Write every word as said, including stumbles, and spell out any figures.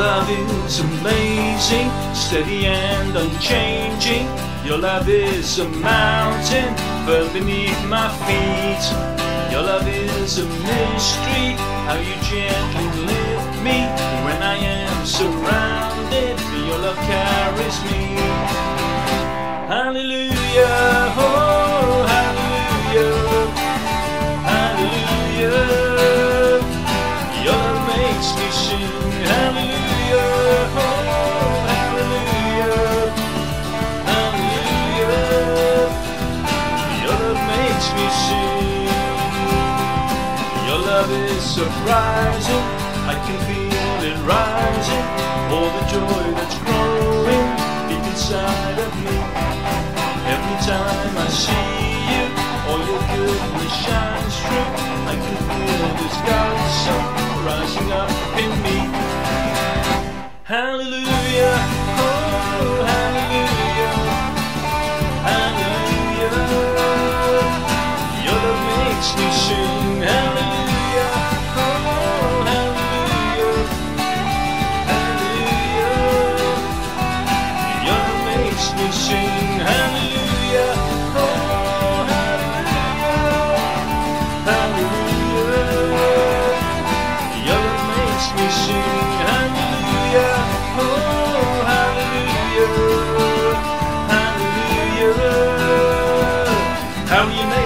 love is amazing, steady and unchanging. Your love is a mountain firm beneath my feet. Your love is a mystery, how you gently lift me when I am surrounded. Your love carries me. Hallelujah, oh hallelujah, hallelujah. Your love makes me sing. Hallelujah, oh hallelujah, hallelujah. Your love makes me sing. Your love is surprising, I can feel it rising. All the joy that's growing deep inside of me. Every time I see you, all your goodness shines through. I can feel this God sun rising up in me. Hallelujah, oh hallelujah, hallelujah. Your love makes me sing. Hallelujah, oh hallelujah, hallelujah. Your love makes me sing. Hallelujah, oh hallelujah, hallelujah. Your love makes me sing. Hallelujah, oh hallelujah, hallelujah. How you make